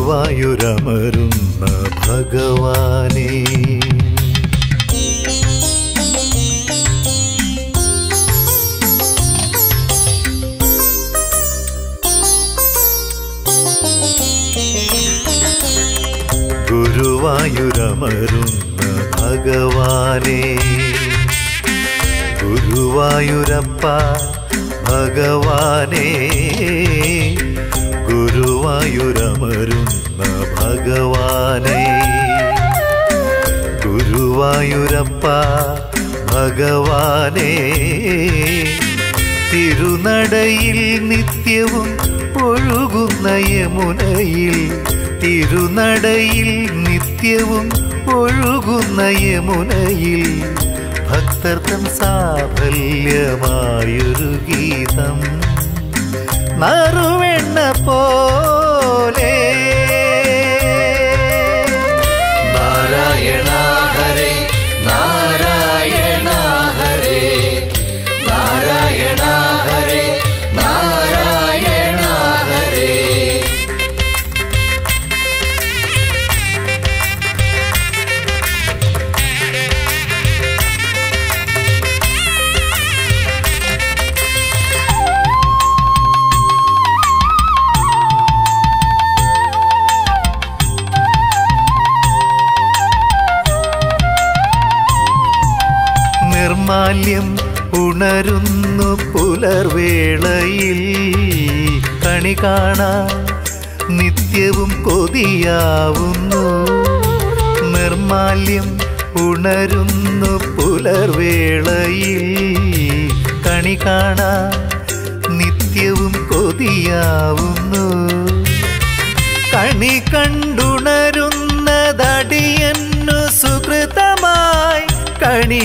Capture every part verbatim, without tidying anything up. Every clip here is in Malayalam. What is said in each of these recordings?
ഗുരുവായൂരമരുന്ന ഭഗവാനേ ഗുരുവായൂരമരുന്ന ഭഗവാനേ ഗുരുവായൂരപ്പ ഭഗവാനേ ഗുരുവായൂരമരുന്ന ഭഗവാനേ ഗുരുവായൂരപ്പ ഭഗവാനേ തിരുനടയിൽ നിത്യവും ഒഴുകുന്ന യമുനയിൽ തിരുനടയിൽ നിത്യവും ഒഴുകുന്ന യമുനയിൽ ഭക്തർക്കും സാഫല്യമായൊരു ഗീതം നറുവെണ്ണ പോലെ നാരായണ ഹരേ നാരായണ ഹരേ നാരായണ ഹരേ നാരായണ ഹരേ നിർമാല്യം ഉണരുന്നു പുലർവേളയിൽ കണി കാണാൻ നിത്യവും കൊതിയാവുന്നു നിർമാല്യം ഉണരുന്നു പുലർവേളയിൽ കണി കാണാൻ നിത്യവും കൊതിയാവുന്നു കണി കണ്ടുണരുന്നതടിയന്നു സുകൃതമായി കണി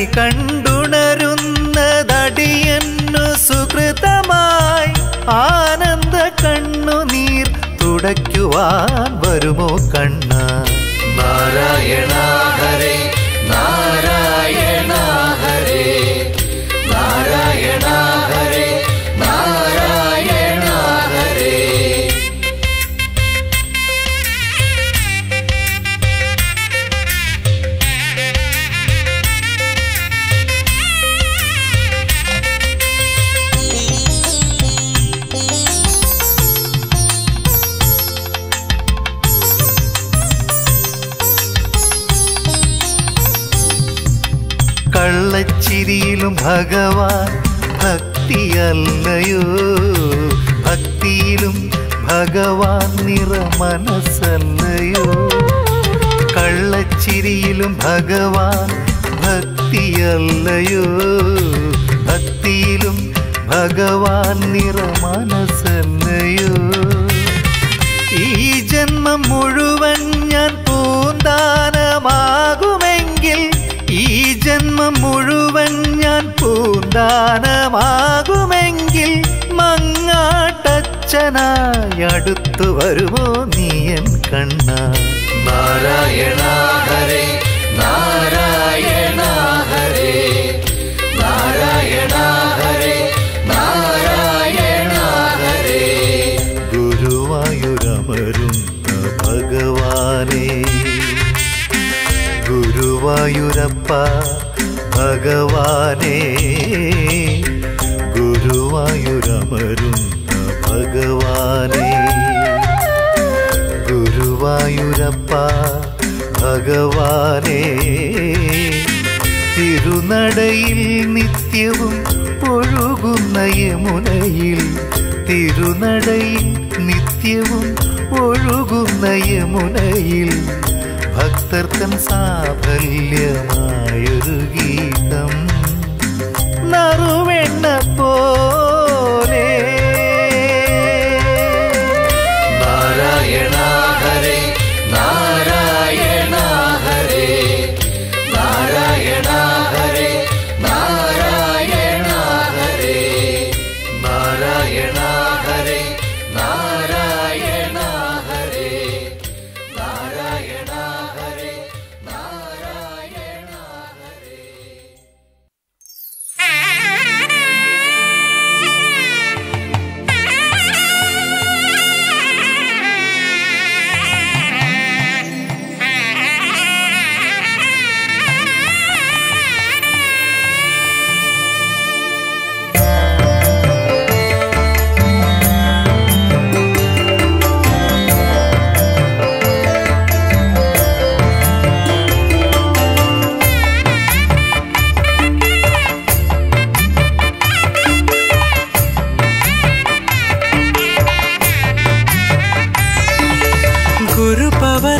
കണ്ടുണരുന്നതടിയന്നു സുകൃതമായി ആനന്ദ കണ്ണുനീർ തുടയ്ക്കുവാൻ വരുമോ കണ്ണ നാരായണ ഹരേ നാരായണ ഹരേ നാരായണ ഹരേ നാരായണ ഹരേ കള്ളച്ചിരിയിലും ഭഗവാൻ ഭക്തിയല്ലയോ ഭക്തിയിലും ഭഗവാൻ നിറ മനസ്സല്ലയോ കള്ളച്ചിരിയിലും ഭഗവാൻ ഭക്തിയല്ലയോ ഭക്തിയിലും ഭഗവാൻ നിറ മനസ്സല്ലയോ ഈ ജന്മം മുഴുവൻ ഞാൻ പൂന്താനമാകുമെങ്കിൽ ഈ ജന്മം മുഴുവൻ ഞാൻ പൂന്താനമാകുമെങ്കിൽ മങ്ങാട്ടച്ഛനായി അടുത്തു വരുമോ നീയൻ കണ്ണ നാരായണ ഹരേ നാരായണ ഹരേ നാരായണ ഹരേ നാരായണ ഹരേ ഗുരുവായൂരമരുന്ന ഭഗവാനേ ഗുരുവായൂരപ്പ ഭഗവാനേ ഗുരുവായൂരമരുന്ന ഭഗവാനേ ഗുരുവായൂരപ്പ ഭഗവാനേ തിരുനടയിൽ നിത്യവും ഒഴുകുന്ന യമുനയിൽ തിരുനടയിൽ നിത്യവും ഒഴുകുന്ന യമുനയിൽ ഭക്തർക്കും സാഫല്യമായൊരു ഗീതം നറുവെണ്ണ പോലെ നാരായണ ഹരേ നാരായണ ഹരേ നാരായണ ഹരേ നാരായണ ഹരേ നാരായണ ഹരേ നാരായണ ഹരേ നാരായണ ഹരേ നാരായണ ഹരേ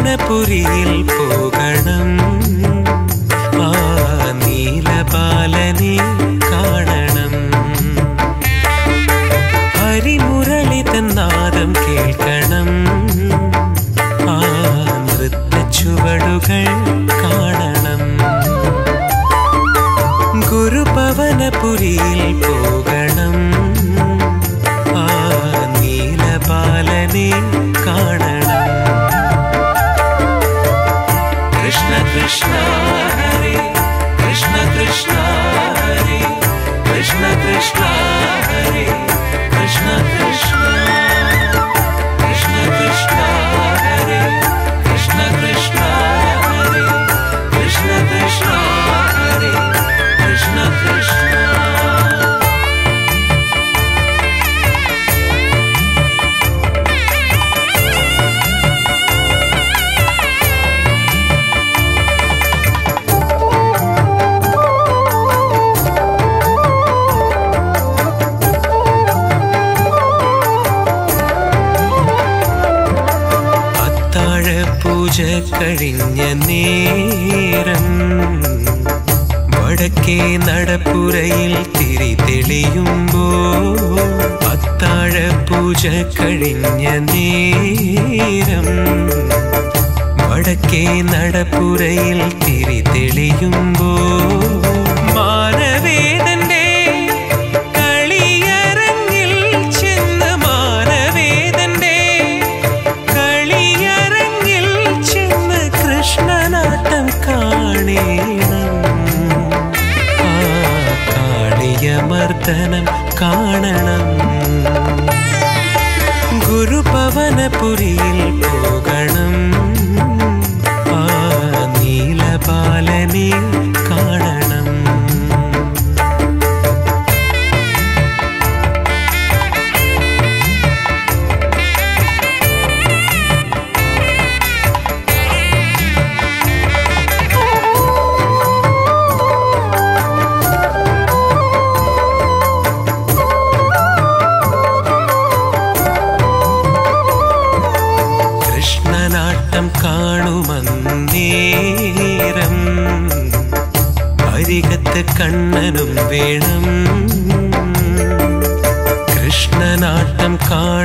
ഗുരുഭവനപുരിയിൽ പോകണം, ആ നീലബാലനെ കാണണം. ഹരിമുരളിതൻ നാദം കേൾക്കണം, ആ നൃത്തച്ചുവടുകൾ കാണണം. ഗുരുഭവനപുരിയിൽ പോകണം, ആ നീലബാലനെ കാണണം. കൃഷ്ണ കൃഷ്ണ ഹരേ കൃഷ്ണ കൃഷ്ണ ഹരേ കൃഷ്ണ കൃഷ്ണ ഹരേ കൃഷ്ണ കൃഷ്ണ കൃഷ്ണ കൃഷ്ണ ഹരേ കൃഷ്ണ കൃഷ്ണ ഹരേ കൃഷ്ണ കൃഷ്ണ ഹരേ കൃഷ്ണ കൃഷ്ണ. പൂജ കഴിഞ്ഞ നേരം വടക്കേ നടപ്പുരയിൽ തിരി തെളിയുമ്പോൾ, അത്താഴ പൂജ കഴിഞ്ഞ നേരം വടക്കേ നടപ്പുരയിൽ തിരി തെളിയുമ്പോൾ, മാനവേദന്റെ കളിയരങ്ങിൽ ചെന്ന് മാനവേദന്റെ കളിയരങ്ങിൽ ചെന്ന് കൃഷ്ണനാട്ടം കാണേണം, ആ കാളിയമർദ്ദനം കാണണം. ഗുരുഭവനപുരിയിൽ പോകണം, ആ നീലബാലനെ കാണണം. കൃഷ്ണനാട്ടം കാണുമന്നേരം അരികത്ത് കണ്ണനും വേണം. കൃഷ്ണനാട്ടം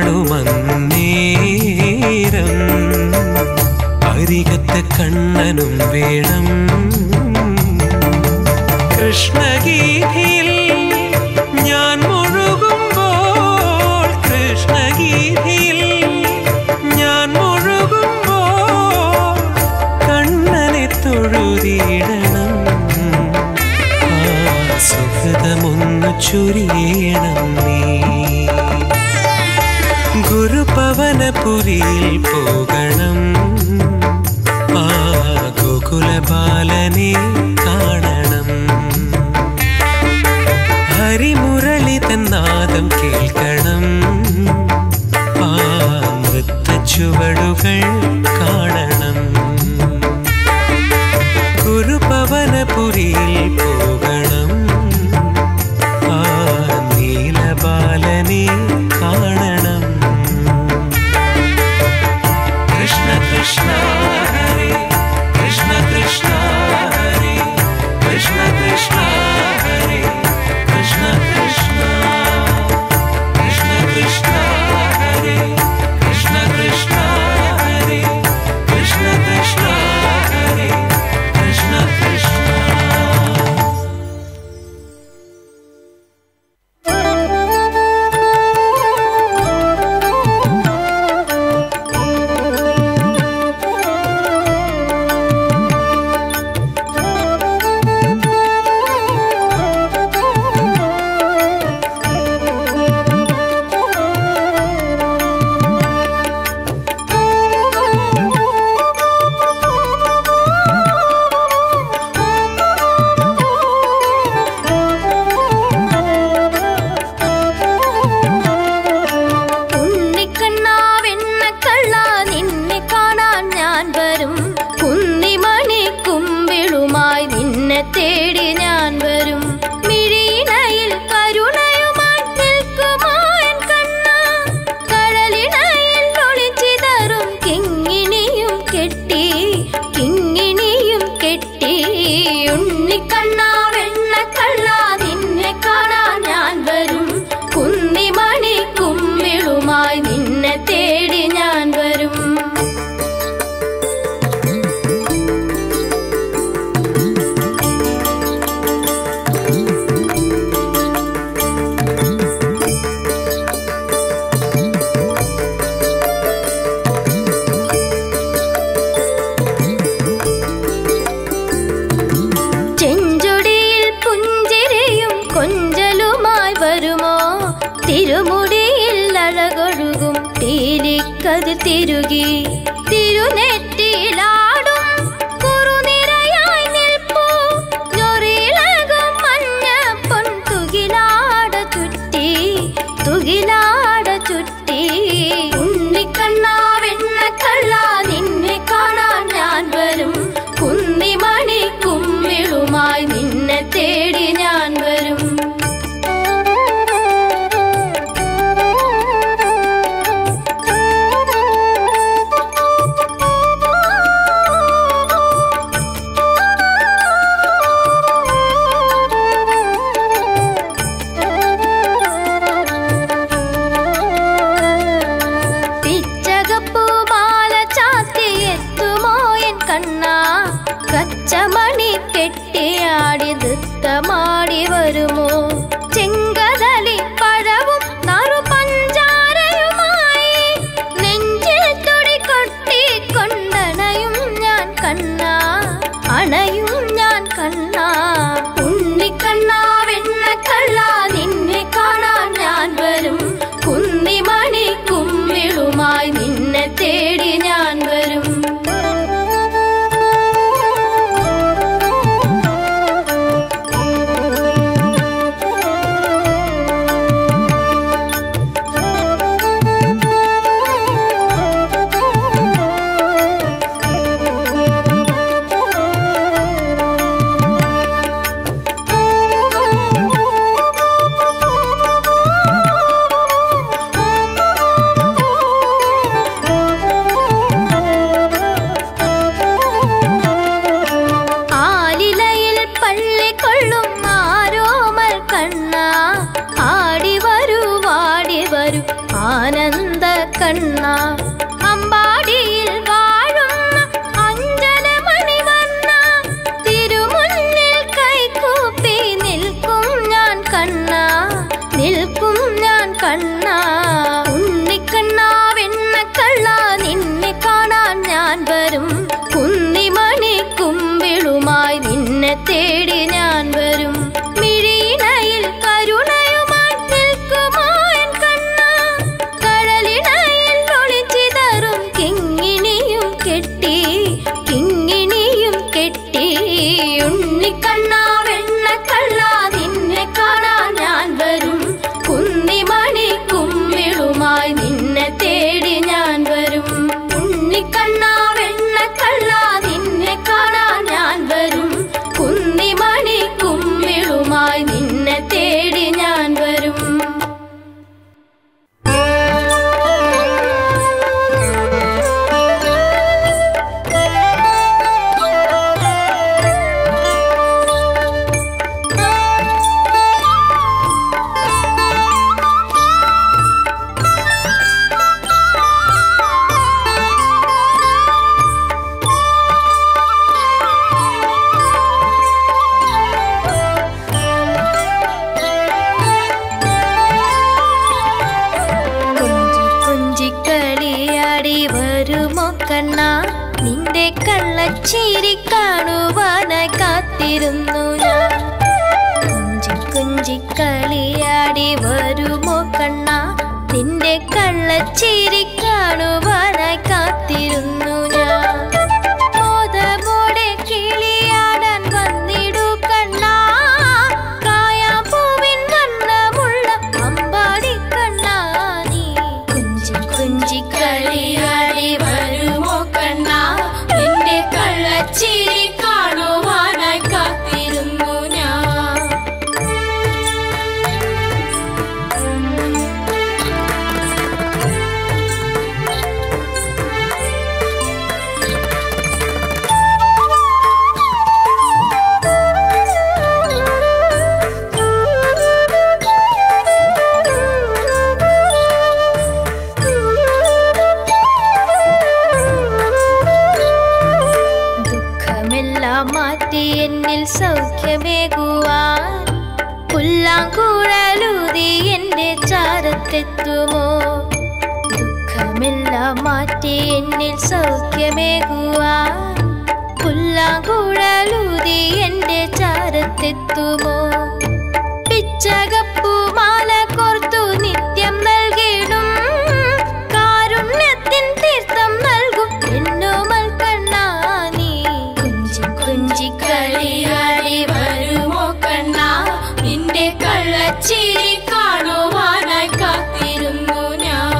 കാണുമന്നേരം അരികത്ത് കണ്ണനും വേണം. കൃഷ്ണഗീതിയിൽ ഞാൻ മുഴുകുമ്പോൾ, കൃഷ്ണഗീതിയിൽ ഞാൻ മുഴുകുമ്പോൾ കണ്ണനെ തൊഴുതിയിടണം, ആ സുഹൃതമൊന്നു ചൊരിയണം നീ. ഗുരുഭവനപുരിയിൽ പോകണം, ആ ഗോകുലബാലനെ കാണണം. ഹരിമുരളിതൻ നാദം കേൾക്കണം, ആ നൃത്തച്ചുവടുകൾ കാണണം. ഗുരുഭവനപുരിയിൽ പോകണം, ആ നീലബാലനെ കാണണം. കൃഷ്ണ കൃഷ്ണ ഹരേ കൃഷ്ണ കൃഷ്ണ ഹരേ കുമ്പിളുമായി നിന്നെ തേടി ഞാൻ വരും. ചെഞ്ചൊടിയിൽ പുഞ്ചിരിയും കൊഞ്ചലുമായി വരുമോ? തിരുമുടിയിൽ അഴകൊഴുകും തീലിക്കതിർ തിരുകി തിരുനെറ്റിയിലാടും കുറുനിരയായി നിൽപ്പൂ. ഞൊറിയിളകും മഞ്ഞ പൊൻ തുകിലാട ചുറ്റി തുകിലാട ചുറ്റി. ഉണ്ണിക്കണ്ണാ വെണ്ണക്കള്ളാ നിന്നെ കാണാൻ ഞാൻ വരും. കുന്നിമണി കുമ്പിളുമായി നിന്നെ തേടി ഞാൻ വരും. പിച്ചകപ്പൂമാല ചാത്തി എത്തുമോ എൻ കണ്ണാ? കച്ചമണി കെട്ടിയാടി നൃത്തമാടി വരുമോ? ചെങ്കതളി പഴവും നറു പഞ്ചാരയുമായി നെഞ്ചിൽ തുടി കൊട്ടി കൊണ്ടണയും ഞാൻ കണ്ണാ, അണയും ഞാൻ കണ്ണാ. ഉണ്ണിക്കണ്ണാ വെണ്ണക്കള്ളാ നിന്നെ കാണാൻ ഞാൻ വരും. കുന്നിമണി കുമ്പിളുമായി നിന്നെ തേടി ഞാൻ വരും. ആലിലയിൽ പള്ളിക്കൊള്ളും ആരോമൽ കണ്ണാ, ആടി വരൂ വാടി വരൂ ആനന്ദ കണ്ണാ. അമ്പാടിയിൽ വാഴുന്ന അഞ്ജനമണി വന്ന തിരുമുന്നിൽ കൈകൂപ്പി നിൽക്കും ഞാൻ കണ്ണാ, നിൽക്കും ഞാൻ കണ്ണാ. ഉണ്ണിക്കണ്ണാ വെണ്ണക്കള്ളാ നിന്നെ കാണാൻ ഞാൻ വരും. കുന്നിമണി കുമ്പിളുമായി നിന്നെ തേടി ഞാൻ വരും. മിഴിയിണയിൽ കരുണയുമായി നിൽക്കുമോ എൻ കണ്ണാ? കടലിണയിൽ ഒളിച്ചിതറും കിങ്ങിണിയും കെട്ടി കിങ്ങിണിയും കെട്ടി. ഉണ്ണിക്കണ്ണാ വെണ്ണക്കള്ളാ നിന്നെ കാണാൻ ഞാൻ വരും. കുന്നിമണി കുമ്പിളുമായി നിന്നെ തേടി ഞാൻ വരും. ഉണ്ണിക്കണ്ണാ വെണ്ണക്കള്ളാ നിന്നെ കാണാൻ ഞാൻ വരും. കുന്നിമണി കുമ്പിളുമായി നിന്നെ തേടി ഞാൻ വരും. കണ്ണാ നിന്റെ കള്ളച്ചിരി കാണുവാനായി കാത്തിരുന്നു ഞാൻ. കുഞ്ചി കുഞ്ചി കളിയാടി വരുമോ കണ്ണാ നിന്റെ കള്ളച്ചിരി കാണുവാനായി കാത്തിരുന്നു ഞാൻ. മോദമോടെ കിളിയാടാൻ വന്നിടൂ കണ്ണാ, കായാപ്പൂവിൻ വണ്ണമുള്ള അമ്പാടി കണ്ണാ നീ. കുഞ്ചി കുഞ്ചി കളിയാടി വരുമോ കണ്ണാ നിന്റെ കള്ളച്ചിരി കാണുവാനായി കാത്തിരുന്നു ഞാൻ. സൗഖ്യമേകുവാൻ പുല്ലാങ്കുഴലൂതി എന്റെ ചാരത്തെത്തുമോ? ദുഃഖമെല്ലാം മാറ്റി എന്നിൽ സൗഖ്യമേകുവാൻ പുല്ലാങ്കുഴലൂതി എന്റെ ചാരത്തെത്തുമോ? പിച്ചകപ്പൂമാല കോർത്തു നിത്യം നൽകിടും കാരുണ്യത്തിൻ തീർത്ഥം നൽകും എന്നോമൽ കണ്ണാ നീ. കുഞ്ചി കുഞ്ചി കളിയാടി വരുമോ കണ്ണാ? നിന്റെ കള്ളച്ചിരി കാണുവാനായി കാത്തിരുന്നു ഞാൻ.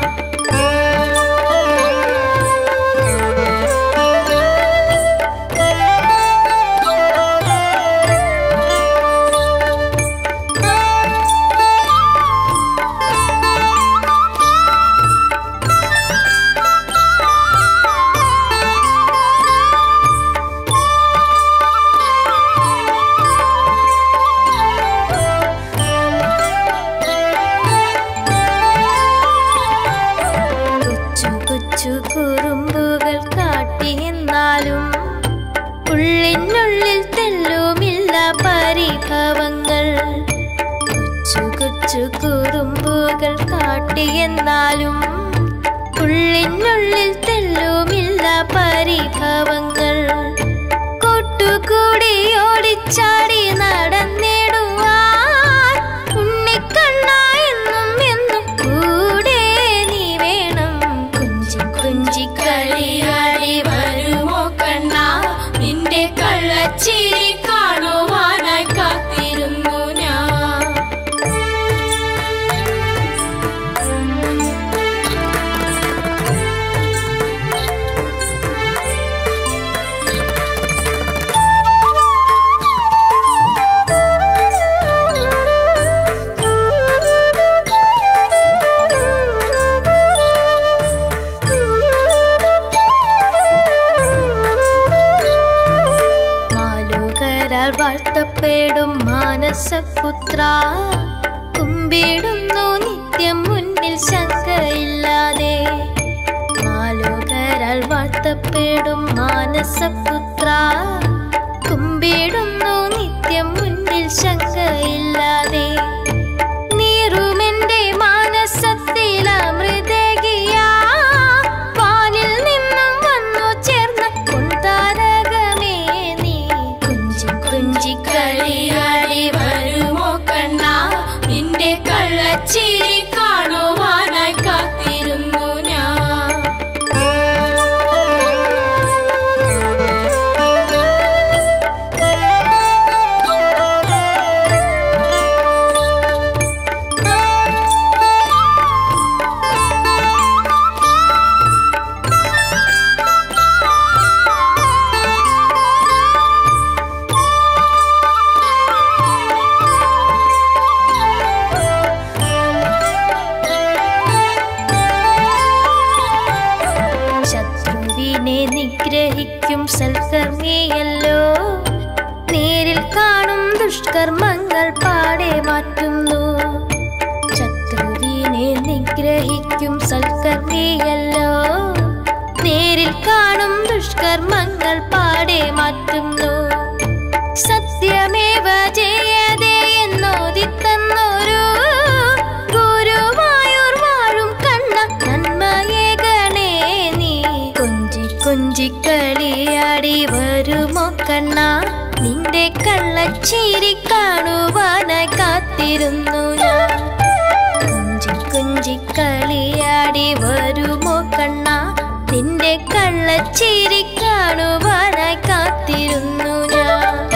കുറുമ്പുകൾ കാട്ടിയെന്നാലും ഉള്ളിനുള്ളിൽ തെല്ലുമില്ല പരിഭവങ്ങൾ. കൊച്ചു കൊച്ചു കുറുമ്പുകൾ കാട്ടിയെന്നാലും ഉള്ളിനുള്ളിൽ തെല്ലുമില്ല പരിഭവങ്ങൾ. കൂട്ടുകൂടി ഓടിച്ചാടി നടന്നിടുവാൻ ഉണ്ണിക്കണ്ണാ എന്നും എന്നും കൂടെ നീ വേണം. കുഞ്ചി കുഞ്ചി കളിയാടി വരുമോ കണ്ണാ? നിന്റെ കള്ളച്ചിരി കാണുവാനായി കാത്തിരുന്നു ഞാൻ. വാഴ്ത്തപ്പെടും മാനസപുത്ര കുമ്പിടുന്നു നിത്യം മുന്നിൽ ശങ്കയില്ലാതെ. മാലോകരാൽ വാഴ്ത്തപ്പെടും മാനസപുത്ര കുമ്പിടുന്നു നിത്യം മുന്നിൽ ശങ്കയില്ലാതെ. നീറുമെന്റെ മാനസത്തിൽ അമൃതകിയാ വാനിൽ നിന്നും വന്നു ചേർന്ന പൊൻതാരകമേ നീ. കുഞ്ചി കുഞ്ചി കളിയാടി വരുമോ കണ്ണാ? നിന്റെ കള്ളച്ചിരി കാണുവാനായി കാത്തിരുന്നു ഞാൻ. ശത്രുവിനെ നിഗ്രഹിക്കും സൽക്കർമ്മിയല്ലോ, നേരിൽ കാണും ദുഷ്കർമ്മങ്ങൾ പാടെ മാറ്റുന്നു. ശത്രുവിനെ നിഗ്രഹിക്കും സൽക്കർമ്മിയല്ലോ, നേരിൽ കാണും ദുഷ്കർമ്മങ്ങൾ പാടെ മാറ്റുന്നു. സത്യമേവ ജയതേ എന്നോദിത്തന്നൊരു ഗുരുവായൂർ വാഴും കണ്ണ നന്മയേകണേ നീ. കൊഞ്ചി കൊഞ്ചി കളിയാടി വരുമോ കണ്ണാ? നിന്റെ കള്ളച്ചിരി കാണുവാനായി കാത്തിരുന്നു ഞാൻ. കൊഞ്ചി കൊഞ്ചി കളിയാടി വരുമോ കണ്ണാ? നിന്റെ കള്ളച്ചിരി കാണുവാനായി കാത്തിരുന്നു ഞാൻ.